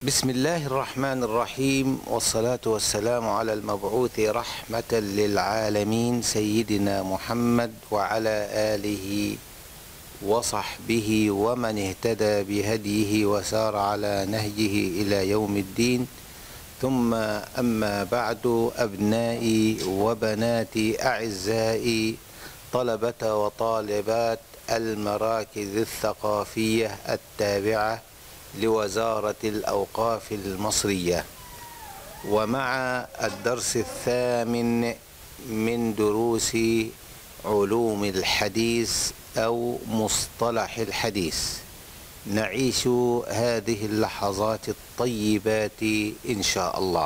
بسم الله الرحمن الرحيم، والصلاة والسلام على المبعوث رحمة للعالمين سيدنا محمد وعلى آله وصحبه ومن اهتدى بهديه وسار على نهجه إلى يوم الدين. ثم أما بعد، أبنائي وبناتي أعزائي طلبة وطالبات المراكز الثقافية التابعة لوزارة الأوقاف المصرية، ومع الدرس الثامن من دروس علوم الحديث أو مصطلح الحديث، نعيش هذه اللحظات الطيبات إن شاء الله.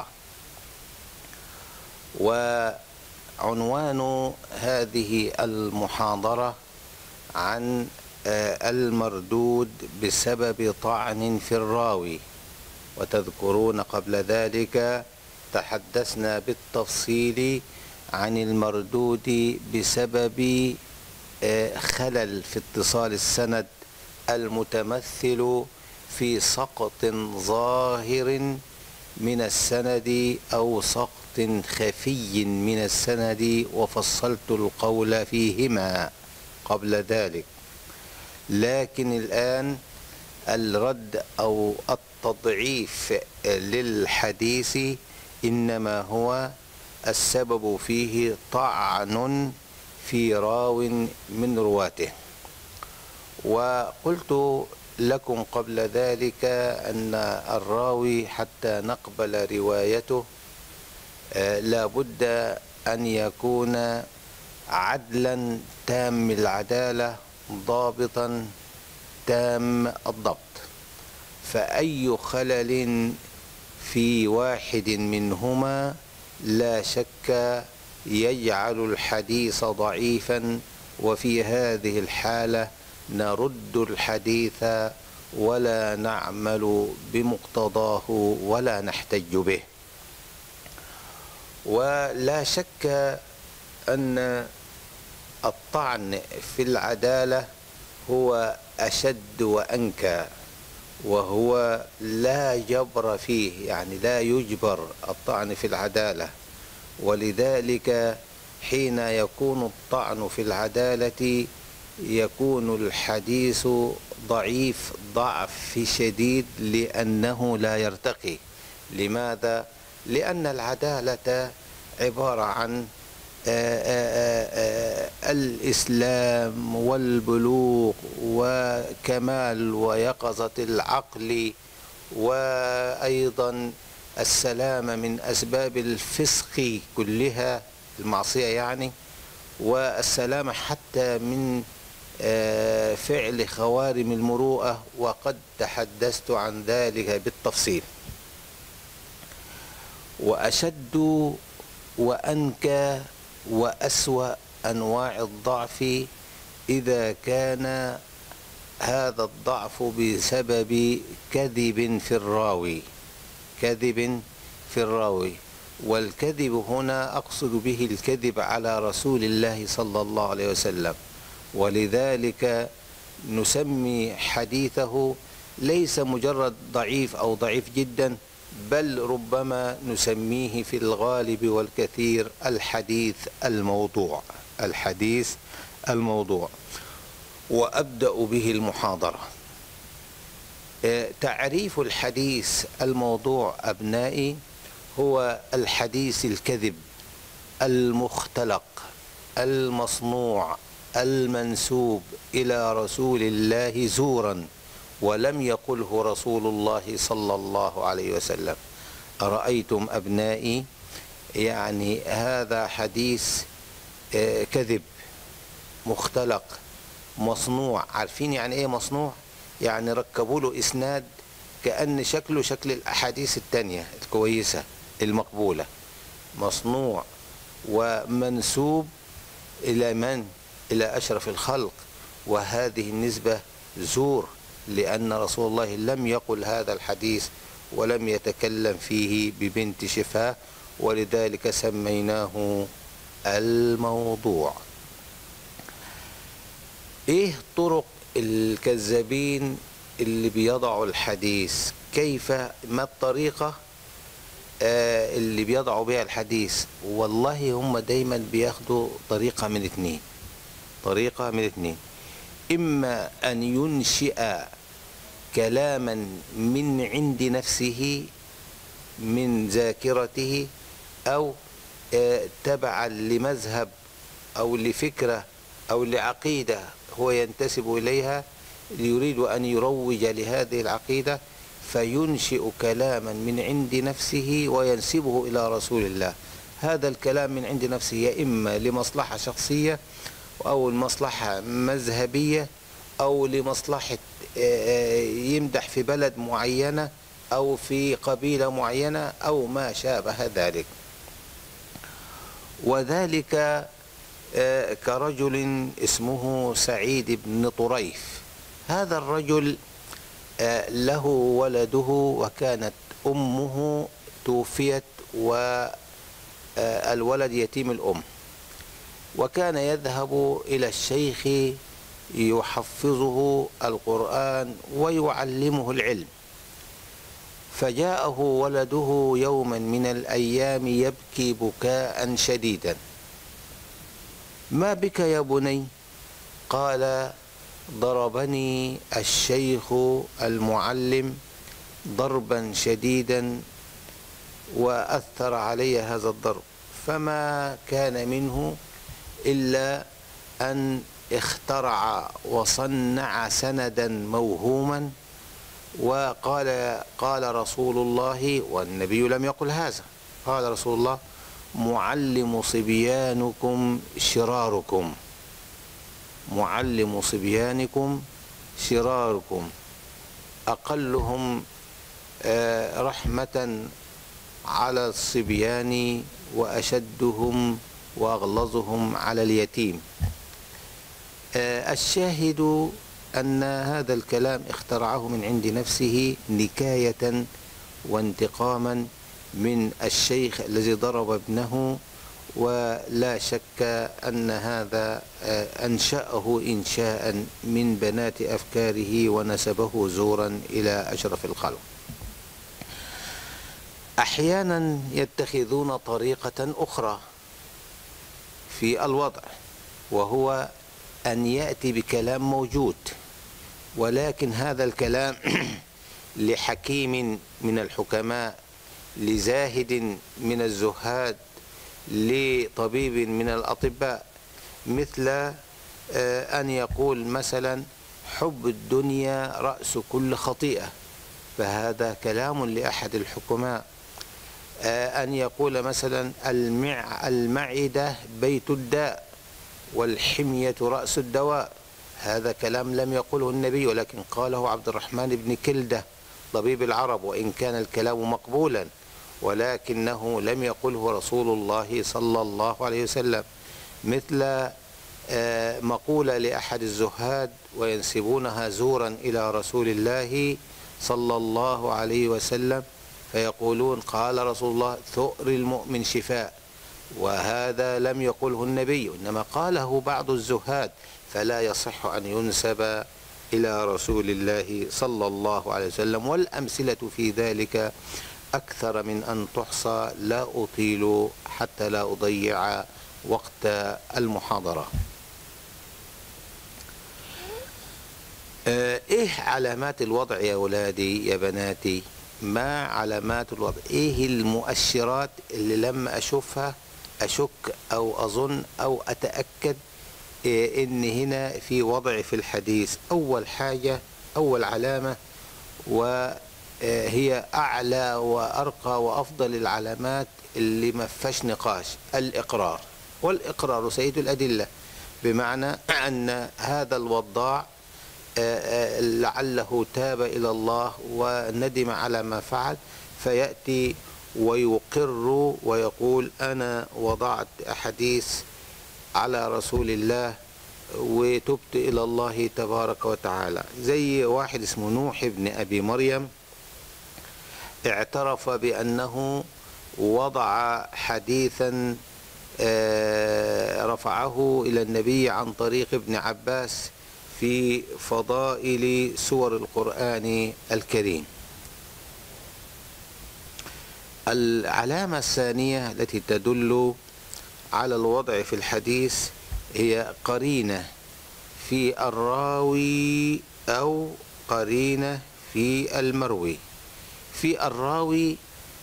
وعنوان هذه المحاضرة عن المردود بسبب طعن في الراوي. وتذكرون قبل ذلك تحدثنا بالتفصيل عن المردود بسبب خلل في اتصال السند المتمثل في سقط ظاهر من السند أو سقط خفي من السند، وفصلت القول فيهما قبل ذلك. لكن الآن الرد أو التضعيف للحديث إنما هو السبب فيه طعن في راو من رواته. وقلت لكم قبل ذلك أن الراوي حتى نقبل روايته لا بد أن يكون عدلا تام العدالة ضابطا تام الضبط، فأي خلل في واحد منهما لا شك يجعل الحديث ضعيفا، وفي هذه الحالة نرد الحديث ولا نعمل بمقتضاه ولا نحتج به. ولا شك أن الطعن في العدالة هو أشد وأنكى، وهو لا جبر فيه، يعني لا يجبر الطعن في العدالة. ولذلك حين يكون الطعن في العدالة يكون الحديث ضعيف ضعف شديد، لأنه لا يرتقي. لماذا؟ لأن العدالة عبارة عن الإسلام والبلوغ وكمال ويقظة العقل، وأيضا السلامة من أسباب الفسق كلها، المعصية يعني، والسلامة حتى من فعل خوارم المروءة، وقد تحدثت عن ذلك بالتفصيل. وأشد وأنكى وأسوأ أنواع الضعف إذا كان هذا الضعف بسبب كذب في الراوي. كذب في الراوي، والكذب هنا أقصد به الكذب على رسول الله صلى الله عليه وسلم. ولذلك نسمي حديثه ليس مجرد ضعيف أو ضعيف جدا، بل ربما نسميه في الغالب والكثير الحديث الموضوع. الحديث الموضوع. وأبدأ به المحاضرة. تعريف الحديث الموضوع أبنائي هو الحديث الكذب المختلق المصنوع المنسوب إلى رسول الله زورا ولم يقله رسول الله صلى الله عليه وسلم. أرأيتم أبنائي؟ يعني هذا حديث كذب مختلق مصنوع. عارفين يعني ايه مصنوع؟ يعني ركبوا له إسناد كأن شكله شكل الأحاديث التانية الكويسة المقبولة. مصنوع ومنسوب إلى من؟ إلى أشرف الخلق، وهذه النسبة زور، لأن رسول الله لم يقل هذا الحديث ولم يتكلم فيه ببنت شفاه، ولذلك سميناه الموضوع. إيه طرق الكذابين اللي بيضعوا الحديث؟ كيف ما الطريقة اللي بيضعوا بها الحديث؟ والله هم دايما بياخدوا طريقة من اتنين، طريقة من اتنين: إما أن ينشئ كلاما من عند نفسه من ذاكرته، أو تبعا لمذهب أو لفكرة أو لعقيدة هو ينتسب إليها، يريد أن يروج لهذه العقيدة فينشئ كلاما من عند نفسه وينسبه إلى رسول الله. هذا الكلام من عند نفسه يا إما لمصلحة شخصية أو لمصلحة مذهبية أو لمصلحة يمدح في بلد معينة أو في قبيلة معينة أو ما شابه ذلك. وذلك كرجل اسمه سعيد بن طريف. هذا الرجل له ولده وكانت أمه توفيت والولد يتيم الأم، وكان يذهب إلى الشيخ يحفظه القرآن ويعلمه العلم. فجاءه ولده يوما من الأيام يبكي بكاء شديدا: ما بك يا بني؟ قال: ضربني الشيخ المعلم ضربا شديدا وأثر علي هذا الضرب، فما كان منه إلا أن اخترع وصنع سندا موهوما وقال: قال رسول الله، والنبي لم يقل هذا، قال رسول الله: معلم صبيانكم شراركم، معلم صبيانكم شراركم، أقلهم رحمة على الصبيان وأشدهم وأغلظهم على اليتيم. الشاهد أن هذا الكلام اخترعه من عند نفسه نكاية وانتقاما من الشيخ الذي ضرب ابنه، ولا شك أن هذا أنشأه إنشاء من بنات أفكاره ونسبه زورا إلى أشرف الخلق. أحيانا يتخذون طريقة أخرى في الوضع، وهو أن يأتي بكلام موجود، ولكن هذا الكلام لحكيم من الحكماء، لزاهد من الزهاد، لطبيب من الأطباء، مثل أن يقول مثلا: حب الدنيا رأس كل خطيئة، فهذا كلام لأحد الحكماء. أن يقول مثلا: المعدة بيت الداء والحمية رأس الدواء، هذا كلام لم يقله النبي، ولكن قاله عبد الرحمن بن كلدة طبيب العرب، وإن كان الكلام مقبولا ولكنه لم يقله رسول الله صلى الله عليه وسلم. مثل مقولة لأحد الزهاد وينسبونها زورا إلى رسول الله صلى الله عليه وسلم، فيقولون: قال رسول الله: ثؤر المؤمن شفاء، وهذا لم يقله النبي، إنما قاله بعض الزهاد، فلا يصح أن ينسب إلى رسول الله صلى الله عليه وسلم. والأمثلة في ذلك أكثر من أن تحصى، لا أطيل حتى لا أضيع وقت المحاضرة. إيه علامات الوضع يا أولادي يا بناتي؟ ما علامات الوضع؟ إيه المؤشرات اللي لما أشوفها أشك أو أظن أو أتأكد إن هنا في وضع في الحديث؟ أول حاجة، أول علامة، وهي أعلى وأرقى وأفضل العلامات اللي ما فيهاش نقاش: الإقرار. والإقرار سيد الأدلة، بمعنى أن هذا الوضاع لعله تاب إلى الله وندم على ما فعل، فيأتي ويقر ويقول: أنا وضعت أحاديث على رسول الله وتبت إلى الله تبارك وتعالى. زي واحد اسمه نوح بن أبي مريم، اعترف بأنه وضع حديثا رفعه إلى النبي عن طريق ابن عباس في فضائل سور القرآن الكريم. العلامة الثانية التي تدل على الوضع في الحديث هي قرينة في الراوي أو قرينة في المروي. في الراوي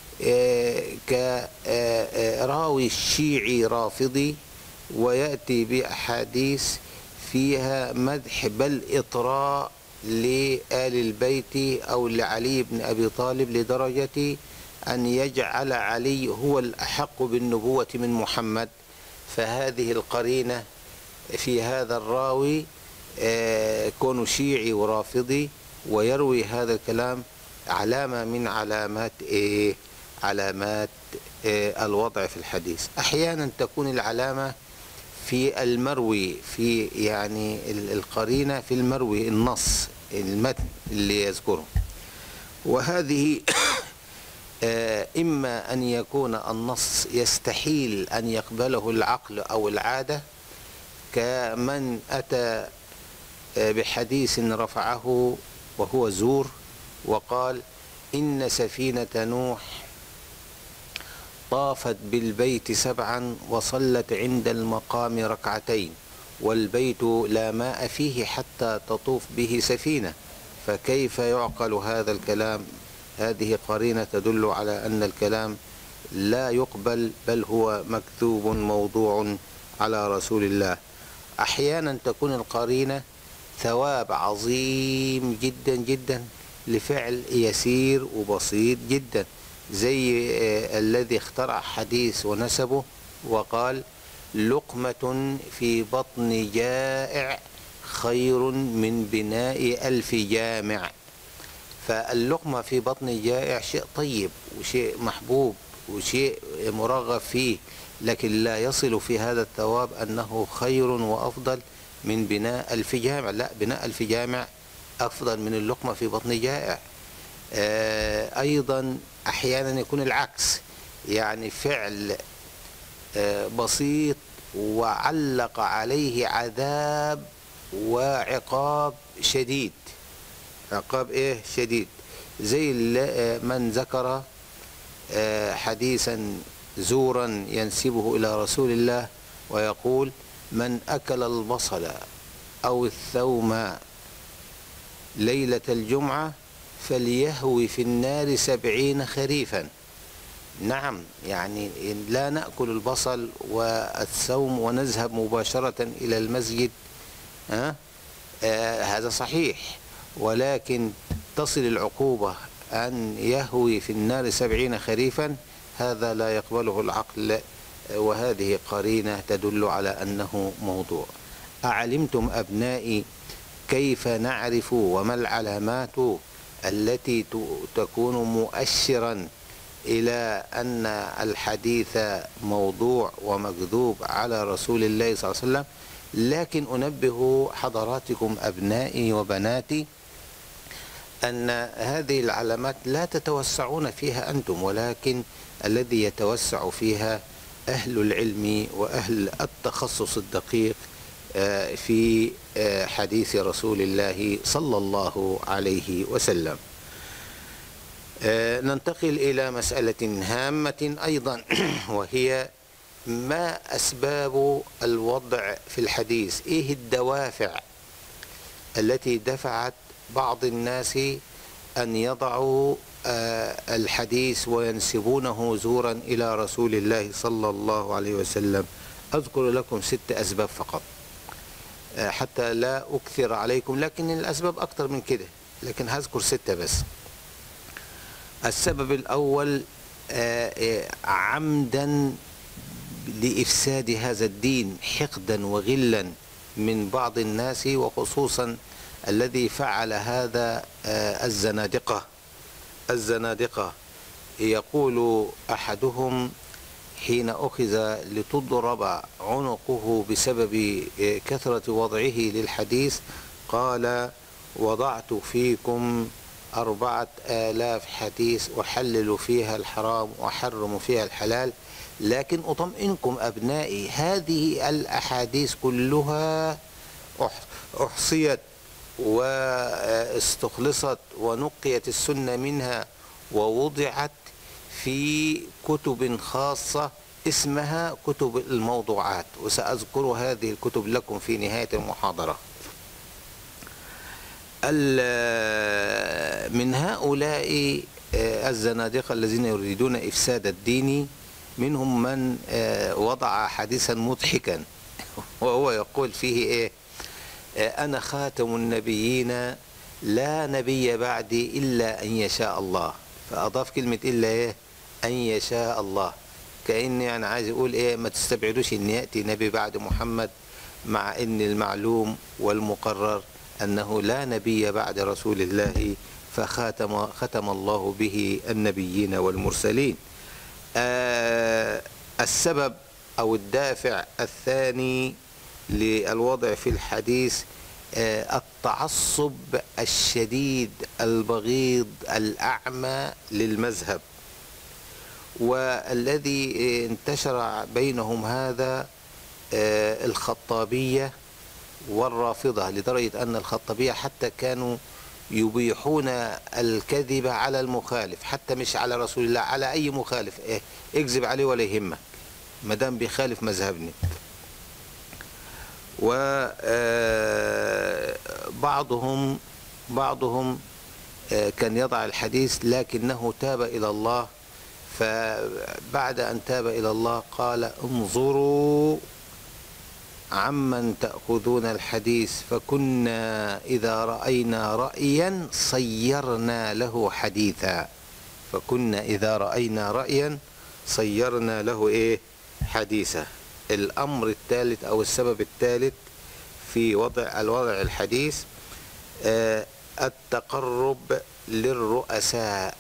كراوي الشيعي رافضي ويأتي بأحاديث فيها مدح بل إطراء لآل البيت أو لعلي بن أبي طالب لدرجة أن يجعل علي هو الأحق بالنبوة من محمد. فهذه القرينة في هذا الراوي كونه شيعي ورافضي ويروي هذا الكلام علامة من علامات علامات الوضع في الحديث. أحيانا تكون العلامة في المروي، في يعني القرينة في المروي، النص، المتن اللي يذكره، وهذه إما أن يكون النص يستحيل أن يقبله العقل أو العادة، كمن أتى بحديث رفعه وهو زور وقال إن سفينة نوح طافت بالبيت 7 وصلت عند المقام 2 ركعتين والبيت لا ماء فيه حتى تطوف به سفينة، فكيف يعقل هذا الكلام؟ هذه قرينة تدل على أن الكلام لا يقبل بل هو مكذوب موضوع على رسول الله. أحيانا تكون القرينة ثواب عظيم جدا جدا لفعل يسير وبسيط جدا، زي الذي اخترع حديث ونسبه وقال لقمة في بطن جائع خير من بناء 1000 جامع. فاللقمة في بطن جائع شيء طيب وشيء محبوب وشيء مرغب فيه، لكن لا يصل في هذا الثواب أنه خير وأفضل من بناء 1000 جامع. لا، بناء 1000 جامع أفضل من اللقمة في بطن جائع. أيضا أحيانا يكون العكس، يعني فعل بسيط وعلق عليه عذاب وعقاب شديد. عقاب شديد، زي من ذكر حديثا زورا ينسبه إلى رسول الله ويقول من أكل البصل أو الثوم ليلة الجمعة فليهوي في النار 70 خريفا. نعم، يعني لا نأكل البصل والثوم ونذهب مباشرة إلى المسجد، هذا صحيح، ولكن تصل العقوبة أن يهوي في النار 70 خريفا، هذا لا يقبله العقل، وهذه قرينة تدل على أنه موضوع. أعلمتم أبنائي كيف نعرف وما العلامات التي تكون مؤشرا إلى أن الحديث موضوع ومكذوب على رسول الله صلى الله عليه وسلم؟ لكن أنبه حضراتكم أبنائي وبناتي أن هذه العلامات لا تتوسعون فيها أنتم، ولكن الذي يتوسع فيها أهل العلم وأهل التخصص الدقيق في حديث رسول الله صلى الله عليه وسلم. ننتقل إلى مسألة هامة أيضا، وهي ما أسباب الوضع في الحديث؟ إيه الدوافع التي دفعت بعض الناس أن يضعوا الحديث وينسبونه زورا إلى رسول الله صلى الله عليه وسلم؟ أذكر لكم 6 أسباب فقط حتى لا أكثر عليكم، لكن الأسباب أكثر من كده، لكن هذكر 6 بس. السبب الأول عمدا لإفساد هذا الدين، حقدا وغلا من بعض الناس، وخصوصا الذي فعل هذا الزنادقة. يقول أحدهم حين أخذ لتضرب عنقه بسبب كثرة وضعه للحديث قال وضعت فيكم 4000 حديث أحلل فيها الحرام وأحرم فيها الحلال، لكن أطمئنكم أبنائي هذه الأحاديث كلها أحصيت واستخلصت ونقيت السنة منها ووضعت في كتب خاصة اسمها كتب الموضوعات، وسأذكر هذه الكتب لكم في نهاية المحاضرة. من هؤلاء الزنادقة الذين يريدون إفساد الدين منهم من وضع حديثا مضحكا وهو يقول فيه إيه؟ أنا خاتم النبيين لا نبي بعدي إلا أن يشاء الله، فأضاف كلمة إلا إيه؟ أن يشاء الله، كأن يعني عايز يقول إيه؟ ما تستبعدوش أن يأتي نبي بعد محمد، مع أن المعلوم والمقرر أنه لا نبي بعد رسول الله، ختم الله به النبيين والمرسلين. السبب أو الدافع الثاني للوضع في الحديث التعصب الشديد البغيض الأعمى للمذهب، والذي انتشر بينهم هذا الخطابية والرافضة، لدرجة أن الخطابية حتى كانوا يبيحون الكذب على المخالف، حتى مش على رسول الله، على أي مخالف اكذب عليه ولا يهمك ما دام بيخالف مذهبنا. وبعضهم كان يضع الحديث لكنه تاب إلى الله، فبعد أن تاب إلى الله قال انظروا عمن تأخذون الحديث، فكنا إذا رأينا رأيا صيرنا له حديثا، فكنا إذا رأينا رأيا صيرنا له إيه؟ حديثا. الأمر الثالث أو السبب الثالث في الوضع الحديث التقرب للرؤساء.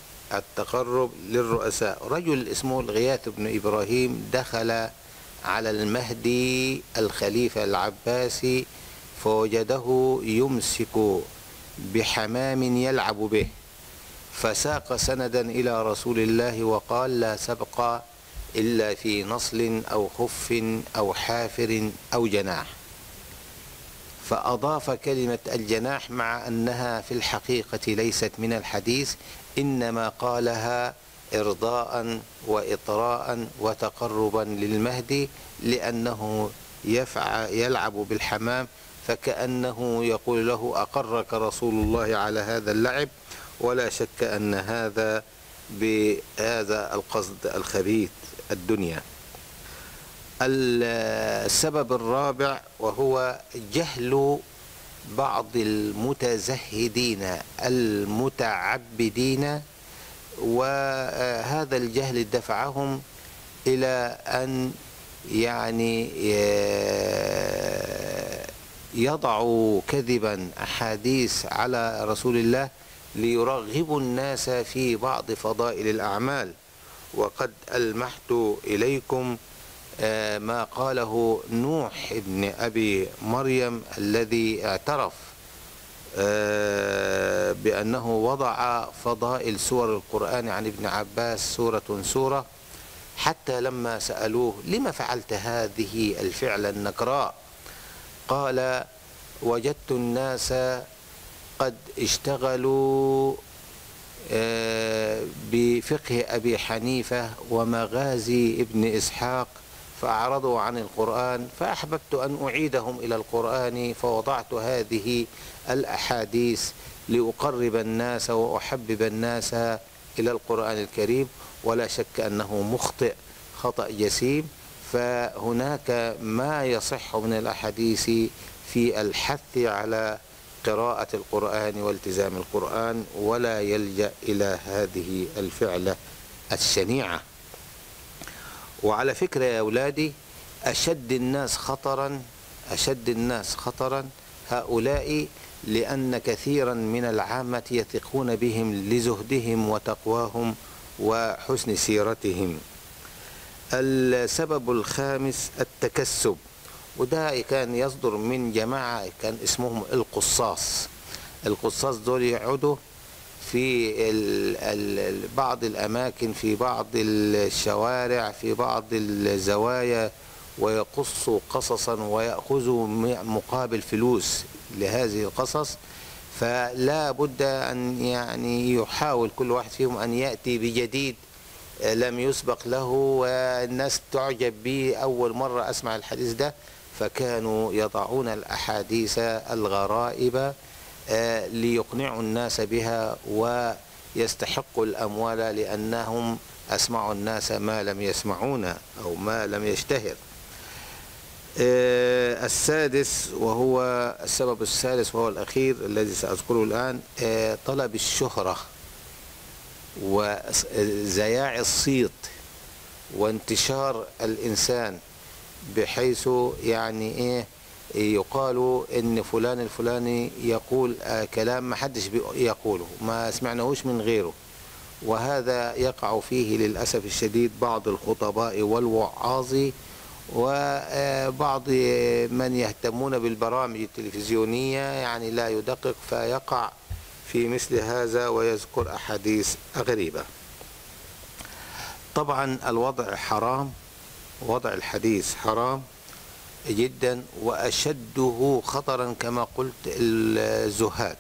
رجل اسمه الغياث بن إبراهيم دخل على المهدي الخليفة العباسي فوجده يمسك بحمام يلعب به، فساق سندا إلى رسول الله وقال لا سبق إلا في نصل أو خف أو حافر أو جناح، فأضاف كلمة الجناح مع أنها في الحقيقة ليست من الحديث، إنما قالها إرضاء وإطراء وتقربا للمهدي، لأنه يلعب بالحمام، فكأنه يقول له أقرك رسول الله على هذا اللعب، ولا شك أن هذا بهذا القصد الخبيث الدنيا. السبب الرابع وهو جهل بعض المتزهدين المتعبدين، وهذا الجهل دفعهم إلى أن يعني يضعوا كذبا أحاديث على رسول الله ليرغبوا الناس في بعض فضائل الأعمال. وقد ألمحت إليكم ما قاله نوح ابن أبي مريم الذي اعترف بأنه وضع فضائل سور القرآن عن ابن عباس سورة، حتى لما سألوه لما فعلت هذه الفعل النكراء قال وجدت الناس قد اشتغلوا بفقه أبي حنيفة ومغازي ابن إسحاق فأعرضوا عن القرآن، فأحببت أن أعيدهم إلى القرآن، فوضعت هذه الأحاديث لأقرب الناس وأحبب الناس إلى القرآن الكريم. ولا شك أنه مخطئ خطأ جسيم، فهناك ما يصح من الأحاديث في الحث على قراءة القرآن والتزام القرآن، ولا يلجأ إلى هذه الفعلة الشنيعة. وعلى فكرة يا أولادي، أشد الناس خطرا هؤلاء، لأن كثيرا من العامة يثقون بهم لزهدهم وتقواهم وحسن سيرتهم. السبب الخامس التكسب، وده كان يصدر من جماعة كان اسمهم القصاص دول يقعدوا في بعض الأماكن، في بعض الشوارع، في بعض الزوايا، ويقصوا قصصا ويأخذوا مقابل فلوس لهذه القصص. فلا بد أن يعني يحاول كل واحد فيهم أن يأتي بجديد لم يسبق له والناس تعجب به أول مرة أسمع الحديث ده، فكانوا يضعون الأحاديث الغرائب ليقنعوا الناس بها ويستحقوا الأموال لأنهم أسمعوا الناس ما لم يسمعون أو ما لم يشتهر. السادس وهو السبب السادس وهو الأخير الذي سأذكره الآن، طلب الشهرة وزياع الصيت وانتشار الإنسان، بحيث يعني إيه يقال إن فلان الفلاني يقول كلام ما حدش يقوله، ما سمعناهوش من غيره. وهذا يقع فيه للأسف الشديد بعض الخطباء والوعاظ وبعض من يهتمون بالبرامج التلفزيونية، يعني لا يدقق فيقع في مثل هذا ويذكر أحاديث غريبة. طبعا الوضع حرام، وضع الحديث حرام جدا، وأشده خطرا كما قلت الزهاد.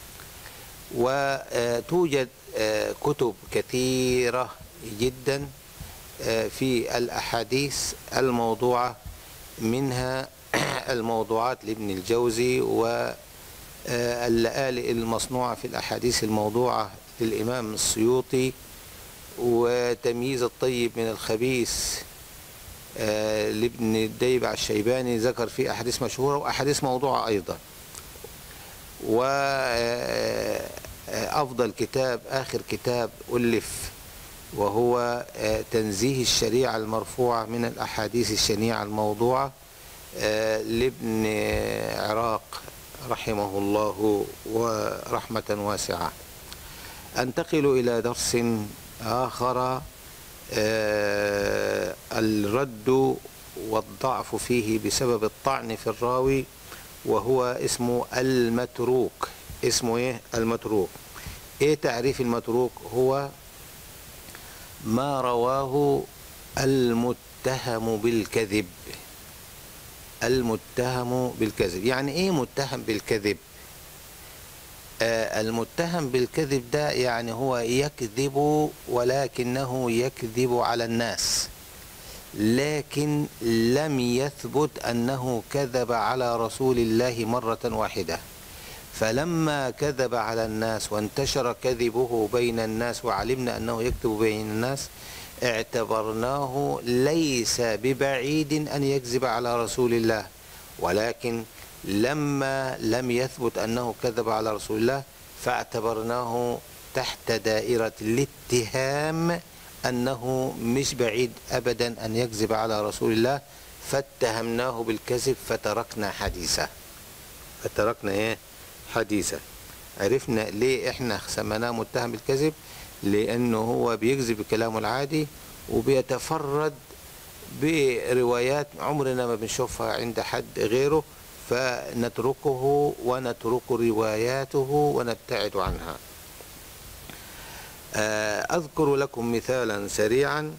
وتوجد كتب كثيرة جدا في الأحاديث الموضوعة، منها الموضوعات لابن الجوزي واللآلئ المصنوعة في الأحاديث الموضوعة للإمام السيوطي، وتمييز الطيب من الخبيث لابن الديبع الشيباني، ذكر فيه أحاديث مشهورة وأحاديث موضوعة أيضا. وأفضل كتاب آخر كتاب ألف وهو تنزيه الشريعة المرفوعة من الأحاديث الشنيعة الموضوعة لابن عراق رحمه الله ورحمة واسعة. أنتقل إلى درس آخر، الرد والضعف فيه بسبب الطعن في الراوي، وهو اسمه المتروك. اسمه ايه؟ المتروك. ايه تعريف المتروك؟ هو ما رواه المتهم بالكذب. المتهم بالكذب يعني ايه متهم بالكذب؟ المتهم بالكذب ده يعني هو يكذب، ولكنه يكذب على الناس، لكن لم يثبت أنه كذب على رسول الله مرة واحدة. فلما كذب على الناس وانتشر كذبه بين الناس وعلمنا أنه يكذب بين الناس، اعتبرناه ليس ببعيد أن يكذب على رسول الله، ولكن لما لم يثبت أنه كذب على رسول الله فاعتبرناه تحت دائرة الاتهام أنه مش بعيد أبدا أن يكذب على رسول الله، فاتهمناه بالكذب فتركنا حديثه. فتركنا إيه؟ حديثه. عرفنا ليه إحنا سميناه متهم بالكذب؟ لأنه هو بيكذب بكلامه العادي وبيتفرد بروايات عمرنا ما بنشوفها عند حد غيره، فنتركه ونترك رواياته ونبتعد عنها. أذكر لكم مثالا سريعا.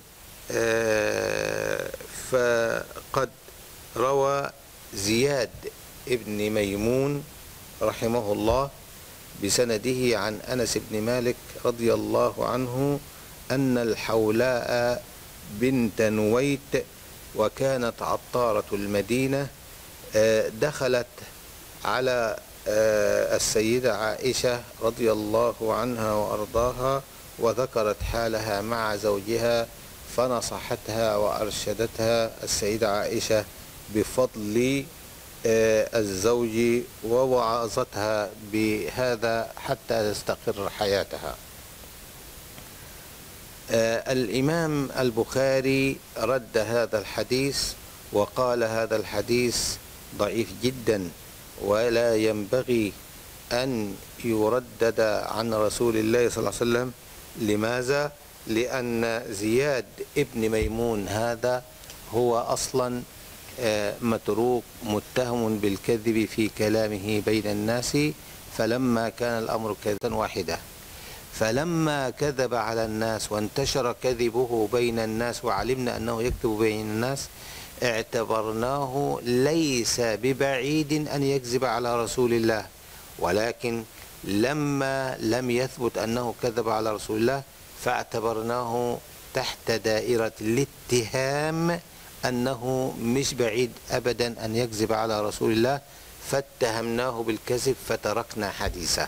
فقد روى زياد ابن ميمون رحمه الله بسنده عن أنس بن مالك رضي الله عنه أن الحولاء بنت نويت، وكانت عطارة المدينة، دخلت على السيدة عائشة رضي الله عنها وأرضاها وذكرت حالها مع زوجها، فنصحتها وأرشدتها السيدة عائشة بفضل الزوج ووعظتها بهذا حتى تستقر حياتها. الإمام البخاري رد هذا الحديث وقال هذا الحديث ضعيف جدا ولا ينبغي أن يردد عن رسول الله صلى الله عليه وسلم. لماذا؟ لأن زياد ابن ميمون هذا هو أصلا متروك متهم بالكذب في كلامه بين الناس، فلما كان الأمر كذبا واحدة، فلما كذب على الناس وانتشر كذبه بين الناس وعلمنا أنه يكذب بين الناس، اعتبرناه ليس ببعيد أن يكذب على رسول الله، ولكن لما لم يثبت أنه كذب على رسول الله فاعتبرناه تحت دائرة الاتهام أنه مش بعيد أبدا أن يكذب على رسول الله، فاتهمناه بالكذب فتركنا حديثه.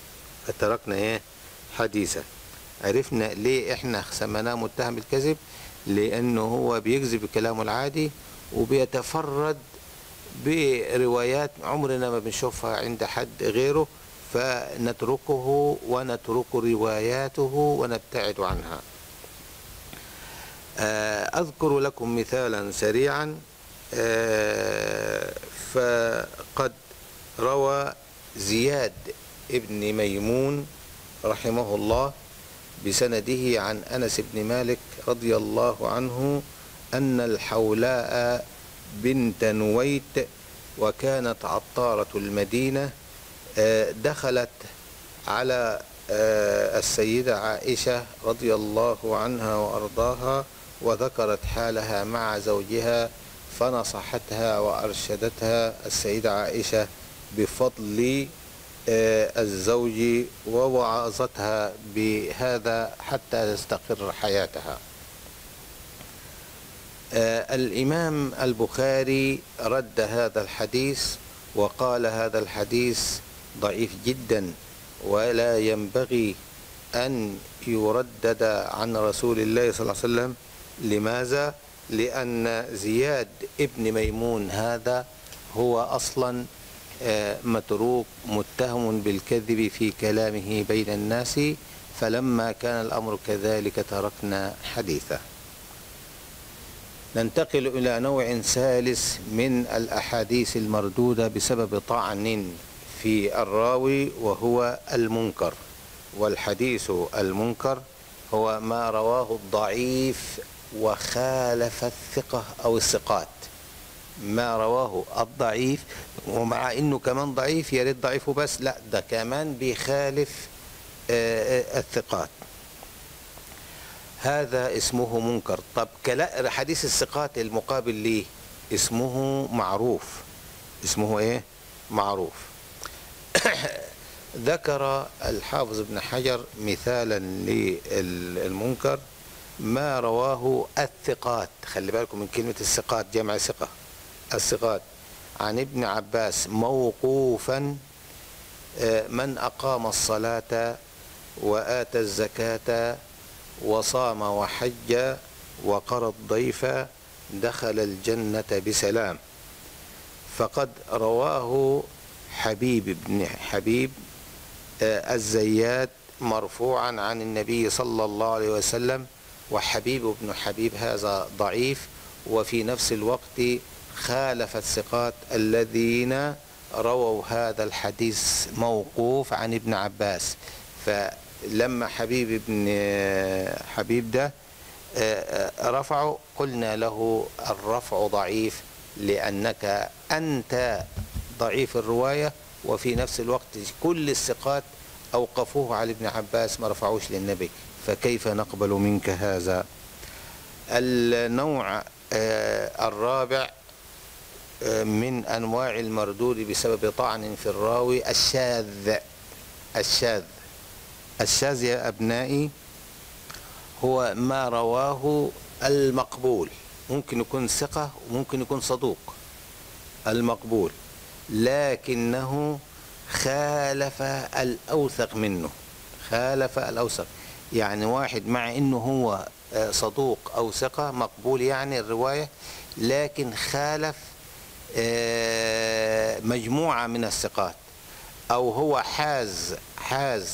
حديثه. عرفنا ليه احنا سميناه متهم بالكذب؟ لأنه هو بيكذب بكلامه العادي وبيتفرد بروايات عمرنا ما بنشوفها عند حد غيره، فنتركه ونترك رواياته ونبتعد عنها. أذكر لكم مثالا سريعا. فقد روى زياد ابن ميمون رحمه الله بسنده عن أنس بن مالك رضي الله عنه أن الحولاء بنت نويت وكانت عطارة المدينة دخلت على السيدة عائشة رضي الله عنها وأرضاها وذكرت حالها مع زوجها، فنصحتها وأرشدتها السيدة عائشة بفضل الزوج ووعظتها بهذا حتى تستقر حياتها. الإمام البخاري رد هذا الحديث وقال هذا الحديث ضعيف جدا ولا ينبغي أن يردد عن رسول الله صلى الله عليه وسلم. لماذا؟ لأن زياد ابن ميمون هذا هو أصلا متروك متهم بالكذب في كلامه بين الناس، فلما كان الأمر كذلك تركنا حديثه. ننتقل إلى نوع ثالث من الأحاديث المردودة بسبب طعن في الراوي، وهو المنكر. والحديث المنكر هو ما رواه الضعيف وخالف الثقة أو الثقات. ما رواه الضعيف، ومع إنه كمان ضعيف، يا ريت ضعيفه بس، لا ده كمان بيخالف الثقات، هذا اسمه منكر. طب حديث الثقات المقابل ليه اسمه معروف. اسمه ايه؟ معروف. ذكر الحافظ ابن حجر مثالا للمنكر ما رواه الثقات. خلي بالكم من كلمة الثقات، جمع ثقة. الثقات عن ابن عباس موقوفا: من أقام الصلاة وآتى الزكاة وصام وحج وقرى الضيف دخل الجنة بسلام. فقد رواه حبيب بن حبيب الزيات مرفوعا عن النبي صلى الله عليه وسلم، وحبيب بن حبيب هذا ضعيف، وفي نفس الوقت خالف الثقات الذين رووا هذا الحديث موقوف عن ابن عباس. فلما حبيب بن حبيب ده رفعه قلنا له الرفع ضعيف، لأنك أنت ضعيف الرواية، وفي نفس الوقت كل الثقات أوقفوه على ابن عباس ما رفعوش للنبي، فكيف نقبل منك هذا؟ النوع الرابع من أنواع المردود بسبب طعن في الراوي الشاذ. الشاذ يا أبنائي هو ما رواه المقبول، ممكن يكون ثقة وممكن يكون صدوق، المقبول، لكنه خالف الأوثق منه. خالف الأوثق يعني واحد مع إنه هو صدوق أو ثقة مقبول يعني الرواية، لكن خالف مجموعة من الثقات، أو هو حاز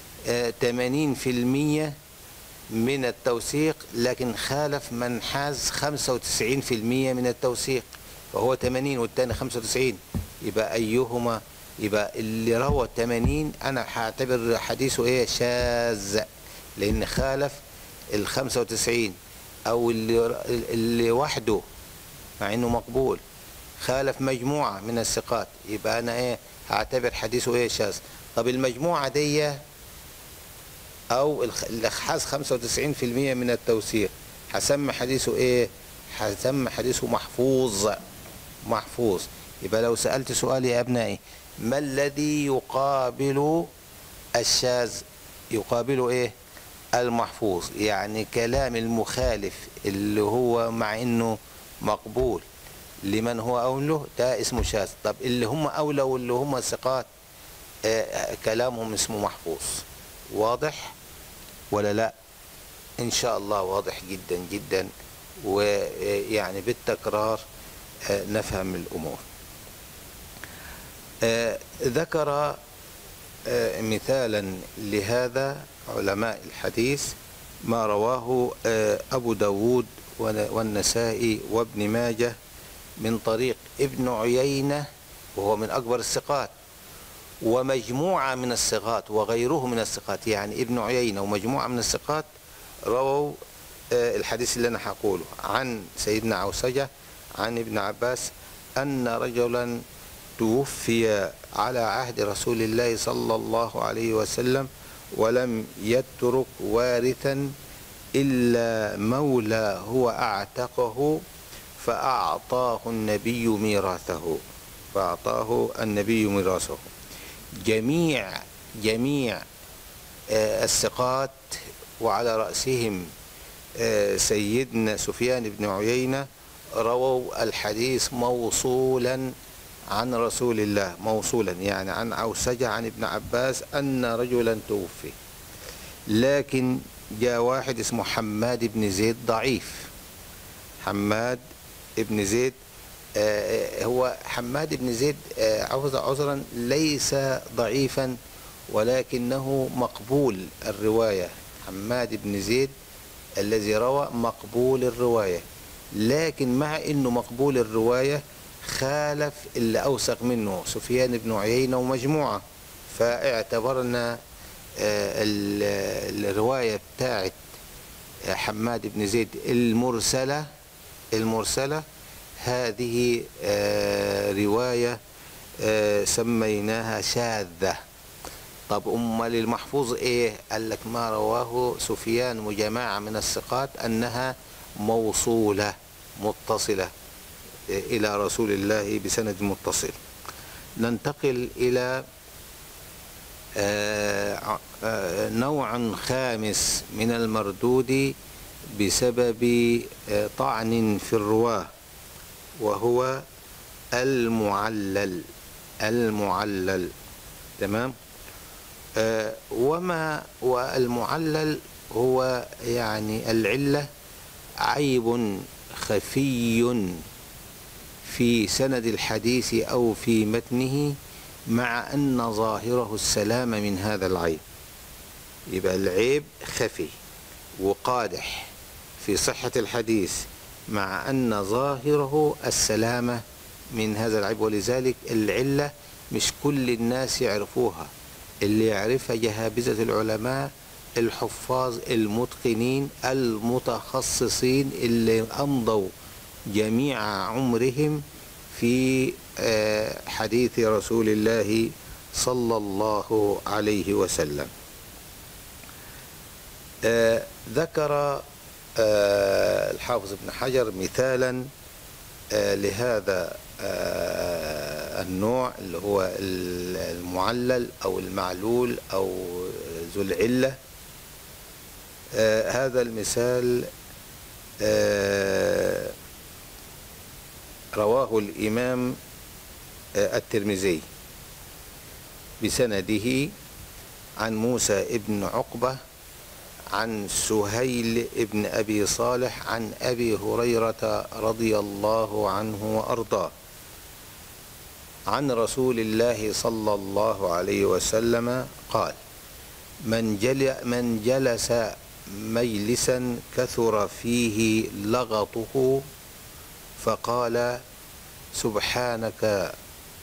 80% من التوثيق، لكن خالف من حاز 95% من التوثيق، فهو 80 والتاني 95. يبقى أيهما؟ يبقى اللي روى 80 أنا هعتبر حديثه إيه؟ شاذ، لأن خالف ال 95. أو اللي وحده مع إنه مقبول خالف مجموعة من الثقات، يبقى أنا إيه؟ هعتبر حديثه إيه؟ شاذ. طب المجموعة دي أو اللي حاز 95% من التوثيق هسمي حديثه إيه؟ هسمي حديثه محفوظ. يبقى لو سألت سؤال يا أبنائي: ما الذي يقابل الشاذ؟ يقابله إيه؟ المحفوظ، يعني كلام المخالف اللي هو مع انه مقبول لمن هو أوله ده اسمه شاذ. طب اللي هم أولى واللي هم ثقات كلامهم اسمه محفوظ. واضح ولا لا؟ إن شاء الله واضح جدا جدا، ويعني بالتكرار نفهم الأمور. ذكر مثالا لهذا علماء الحديث ما رواه أبو داود والنسائي وابن ماجه من طريق ابن عيينة، وهو من أكبر الثقات، ومجموعة من الثقات وغيره من الثقات. يعني ابن عيينة ومجموعة من الثقات رووا الحديث اللي أنا هقوله عن سيدنا عوسجة عن ابن عباس أن رجلا توفي على عهد رسول الله صلى الله عليه وسلم ولم يترك وارثا إلا مولى هو أعتقه فأعطاه النبي ميراثه. جميع الثقات وعلى رأسهم سيدنا سفيان بن عيينة رووا الحديث موصولا عن رسول الله، موصولا يعني عن عوسجة عن ابن عباس أن رجلا توفي. لكن جاء واحد اسمه حماد بن زيد ضعيف. حماد بن زيد هو حماد بن زيد عذرا ليس ضعيفا ولكنه مقبول الرواية. حماد بن زيد الذي روى مقبول الرواية، لكن مع انه مقبول الرواية خالف اللي اوثق منه سفيان بن عيينة ومجموعة، فاعتبرنا الرواية بتاعت حماد بن زيد المرسلة هذه رواية سميناها شاذة. طب أمال المحفوظ إيه؟ قال لك ما رواه سفيان وجماعة من الثقات أنها موصولة متصلة إلى رسول الله بسند متصل. ننتقل إلى نوع خامس من المردود بسبب طعن في الرواة، وهو المعلل. تمام. والمعلل هو يعني العلة عيب خفي في سند الحديث أو في متنه مع أن ظاهره السلامة من هذا العيب. يبقى العيب خفي وقادح في صحة الحديث مع أن ظاهره السلامة من هذا العيب، ولذلك العلة مش كل الناس يعرفوها. اللي يعرفها جهابذة العلماء الحفاظ المتقنين المتخصصين اللي أمضوا جميع عمرهم في حديث رسول الله صلى الله عليه وسلم. ذكر الحافظ ابن حجر مثالا لهذا النوع اللي هو المعلل أو المعلول أو ذو العلة. هذا المثال رواه الإمام الترمذي بسنده عن موسى ابن عقبة عن سهيل ابن أبي صالح عن أبي هريرة رضي الله عنه وأرضاه عن رسول الله صلى الله عليه وسلم قال: من جلس مجلسا كثر فيه لغطه فقال: سبحانك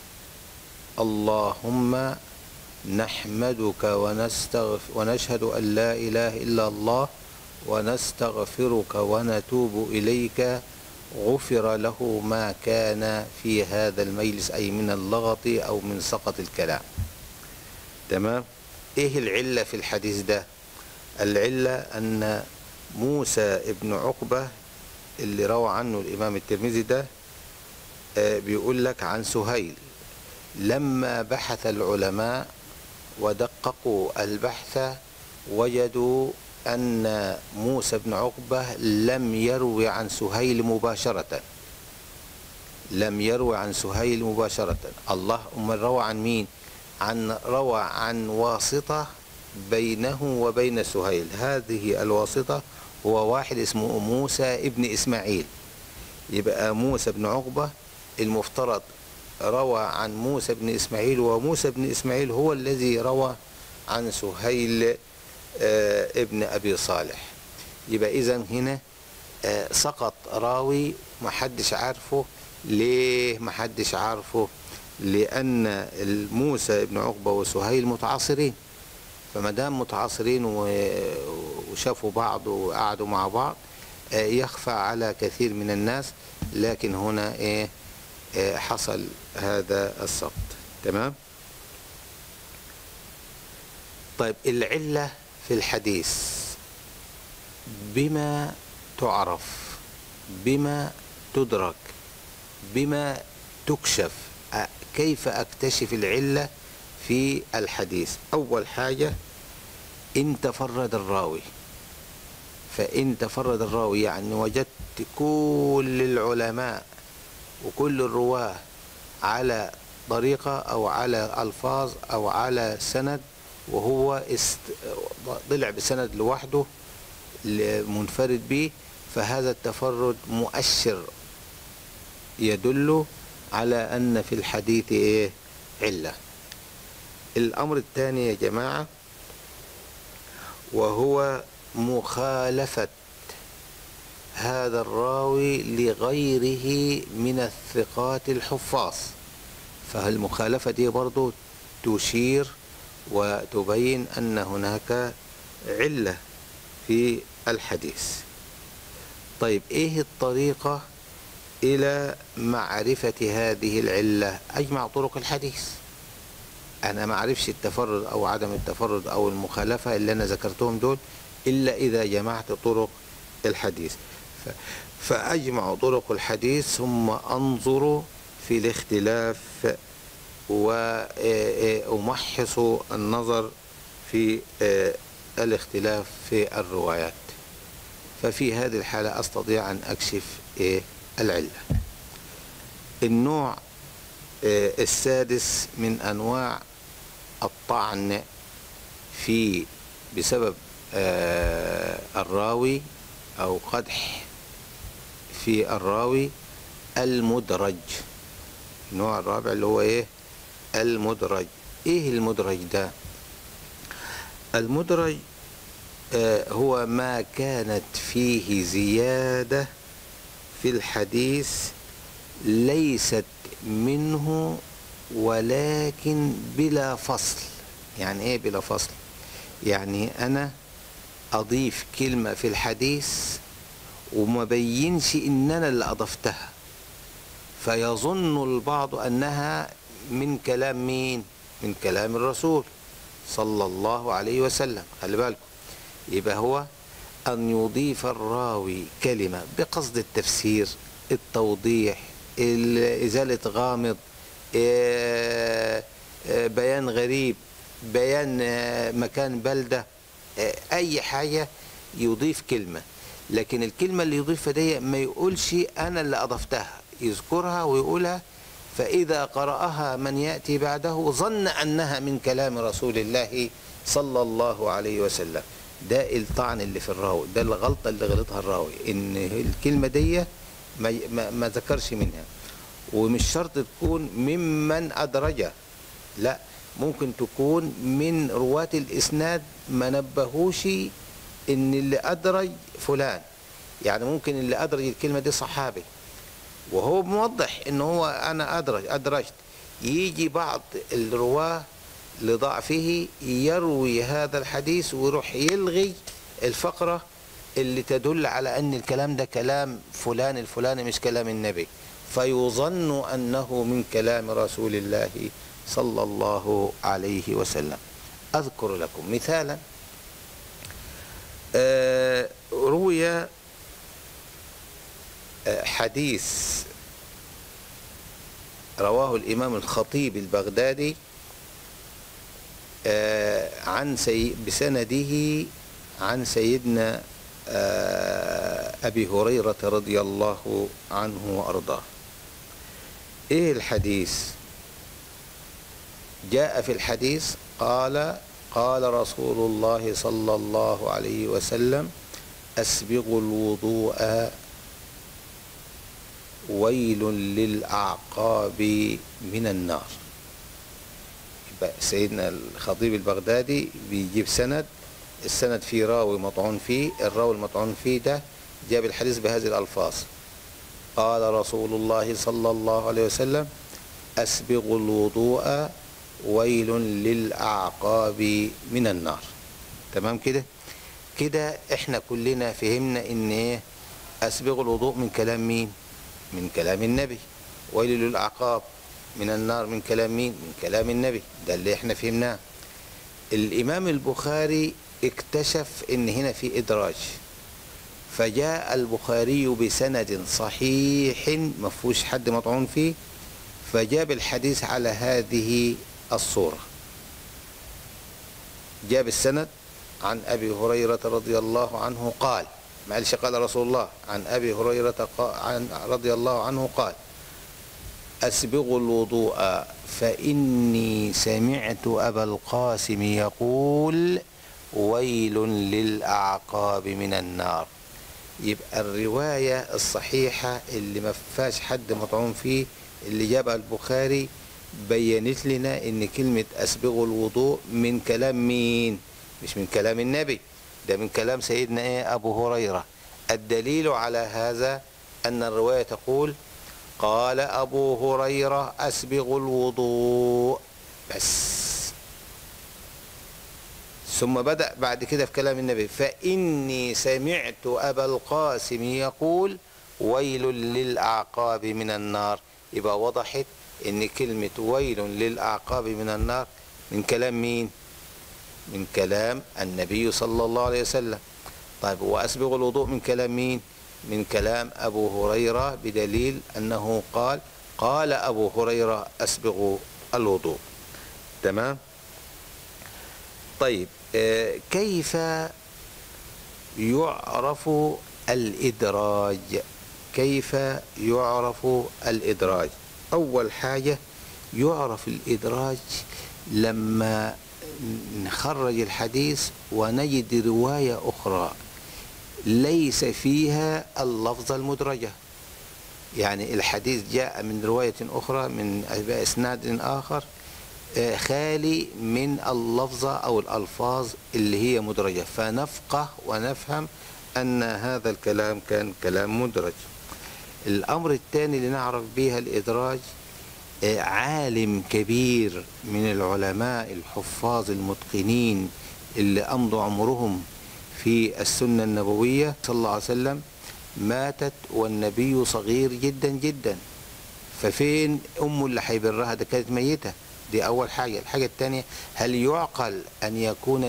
اللهم نحمدك ونشهد أن لا إله إلا الله ونستغفرك ونتوب إليك، غفر له ما كان في هذا المجلس، أي من اللغط أو من سقط الكلام. تمام. إيه العلة في الحديث ده؟ العلة أن موسى ابن عقبة اللي روى عنه الإمام الترمذي ده بيقول لك عن سهيل. لما بحث العلماء ودققوا البحث وجدوا أن موسى بن عقبة لم يروي عن سهيل مباشرة، لم يروي عن سهيل مباشرة. الله أمال روى عن مين؟ روى عن واسطة بينه وبين سهيل. هذه الواسطة هو واحد اسمه موسى ابن إسماعيل. يبقى موسى بن عقبة المفترض روى عن موسى بن إسماعيل، وموسى بن إسماعيل هو الذي روى عن سهيل ابن أبي صالح. يبقى إذن هنا سقط راوي محدش عارفه. ليه محدش عارفه؟ لأن موسى ابن عقبة وسهيل متعاصرين، فما دام متعاصرين وشافوا بعض وقعدوا مع بعض يخفى على كثير من الناس، لكن هنا حصل هذا السقط. تمام. طيب العلة في الحديث بما تعرف، بما تدرك، بما تكشف. كيف أكتشف العلة في الحديث؟ أول حاجة إن تفرد الراوي. فإن تفرد الراوي يعني وجدت كل العلماء وكل الرواه على طريقة أو على ألفاظ أو على سند، وهو طلع بسند لوحده منفرد به، فهذا التفرد مؤشر يدل على أن في الحديث علة. الأمر الثاني يا جماعة وهو مخالفة هذا الراوي لغيره من الثقات الحفاظ. فالمخالفة دي برضو تشير وتبين أن هناك علة في الحديث. طيب إيه الطريقة إلى معرفة هذه العلة؟ أجمع طرق الحديث. أنا ما أعرفش التفرد أو عدم التفرد أو المخالفة اللي أنا ذكرتهم دول إلا إذا جمعت طرق الحديث. فأجمع طرق الحديث ثم أنظر في الاختلاف وأمحص النظر في الاختلاف في الروايات. ففي هذه الحالة أستطيع أن أكشف العلة. النوع السادس من أنواع الطعن في بسبب الراوي أو قدح في الراوي المدرج. النوع الرابع اللي هو المدرج. ايه المدرج ده؟ المدرج هو ما كانت فيه زيادة في الحديث ليست منه ولكن بلا فصل. يعني ايه بلا فصل؟ يعني انا اضيف كلمة في الحديث وما بينش ان انا اللي اضفتها، فيظن البعض انها من كلام مين؟ من كلام الرسول صلى الله عليه وسلم. خلي بالكم، يبقى هو ان يضيف الراوي كلمة بقصد التفسير، التوضيح، ازالة غامض، بيان غريب، بيان مكان بلدة، اي حاجة يضيف كلمة. لكن الكلمة اللي يضيفها دي ما يقولش انا اللي اضفتها، يذكرها ويقولها، فاذا قرأها من يأتي بعده ظن انها من كلام رسول الله صلى الله عليه وسلم. ده الطعن اللي في الراوي، ده الغلطة اللي غلطها الراوي، ان الكلمة دي ما ذكرش منها. ومش شرط تكون ممن أدرجه، لا، ممكن تكون من رواة الإسناد ما نبهوش إن اللي أدرج فلان. يعني ممكن اللي أدرج الكلمة دي صحابي وهو موضح إن هو أنا أدرجت، يجي بعض الرواة لضعفه يروي هذا الحديث ويروح يلغي الفقرة اللي تدل على أن الكلام ده كلام فلان الفلاني مش كلام النبي، فيظن أنه من كلام رسول الله صلى الله عليه وسلم. أذكر لكم مثالا. روي حديث رواه الإمام الخطيب البغدادي بسنده عن سيدنا أبي هريرة رضي الله عنه وأرضاه. إيه الحديث؟ جاء في الحديث قال رسول الله صلى الله عليه وسلم: أسبغوا الوضوء ويل للأعقاب من النار. يبقى سيدنا الخطيب البغدادي بيجيب السند فيه راوي مطعون فيه، الراوي المطعون فيه ده جاب الحديث بهذه الألفاظ: قال رسول الله صلى الله عليه وسلم: أسبغوا الوضوء ويل للأعقاب من النار. تمام كده احنا كلنا فهمنا ان ايه أسبغوا الوضوء من كلام مين؟ من كلام النبي. ويل للأعقاب من النار من كلام مين؟ من كلام النبي. ده اللي احنا فهمناه. الإمام البخاري اكتشف ان هنا في إدراج، فجاء البخاري بسند صحيح ما فيهوش حد مطعون فيه، فجاب الحديث على هذه الصورة. جاب السند عن أبي هريرة رضي الله عنه قال، معلش قال رسول الله، عن أبي هريرة رضي الله عنه قال: أسبغوا الوضوء فإني سمعت أبا القاسم يقول: ويل للأعقاب من النار. يبقى الرواية الصحيحة اللي ما فيهاش حد مطعون فيه اللي جابها البخاري بينت لنا ان كلمة أسبغوا الوضوء من كلام مين؟ مش من كلام النبي، ده من كلام سيدنا أبو هريرة. الدليل على هذا أن الرواية تقول: قال أبو هريرة: أسبغوا الوضوء بس. ثم بدأ بعد كده في كلام النبي: فإني سمعت أبا القاسم يقول: ويل للأعقاب من النار. يبقى وضحت إن كلمة ويل للأعقاب من النار من كلام مين؟ من كلام النبي صلى الله عليه وسلم. طيب وأسبغ الوضوء من كلام مين؟ من كلام أبو هريرة، بدليل أنه قال أبو هريرة: أسبغوا الوضوء. تمام؟ طيب كيف يعرف الإدراج؟ كيف يعرف الإدراج؟ أول حاجة يعرف الإدراج لما نخرج الحديث ونجد رواية أخرى ليس فيها اللفظة المدرجة، يعني الحديث جاء من رواية أخرى من إسناد آخر خالي من اللفظة أو الألفاظ اللي هي مدرجة، فنفقه ونفهم أن هذا الكلام كان كلام مدرج. الأمر الثاني اللي نعرف به الإدراج: عالم كبير من العلماء الحفاظ المتقنين اللي أمضوا عمرهم في السنة النبوية صلى الله عليه وسلم ماتت والنبي صغير جدا جدا، ففين أمه اللي هيبرها؟ ده كانت ميتة. دي أول حاجة. الحاجة الثانية: هل يعقل أن يكون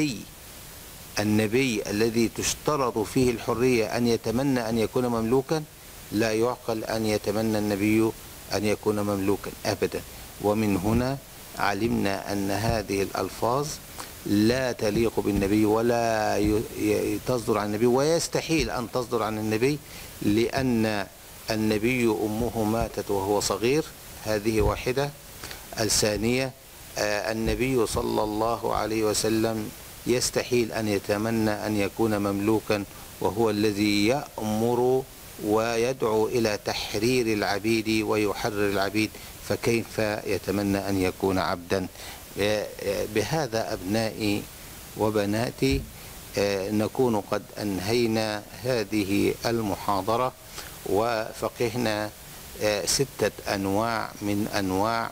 النبي الذي تشترط فيه الحرية أن يتمنى أن يكون مملوكا؟ لا يعقل أن يتمنى النبي أن يكون مملوكا أبدا. ومن هنا علمنا أن هذه الألفاظ لا تليق بالنبي ولا تصدر عن النبي، ويستحيل أن تصدر عن النبي، لأن النبي أمه ماتت وهو صغير. هذه واحدة. الثانية: النبي صلى الله عليه وسلم يستحيل أن يتمنى أن يكون مملوكا، وهو الذي يأمر ويدعو إلى تحرير العبيد ويحرر العبيد، فكيف يتمنى أن يكون عبدا؟ بهذا أبنائي وبناتي نكون قد أنهينا هذه المحاضرة، وفقهنا 6 أنواع من أنواع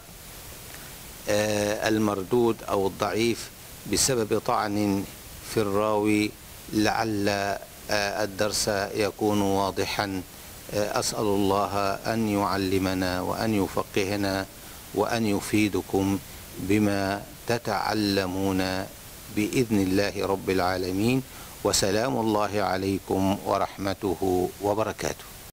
المردود أو الضعيف بسبب طعن في الراوي. لعل الدرس يكون واضحا. أسأل الله أن يعلمنا وأن يفقهنا وأن يفيدكم بما تتعلمون بإذن الله رب العالمين. وسلام الله عليكم ورحمته وبركاته.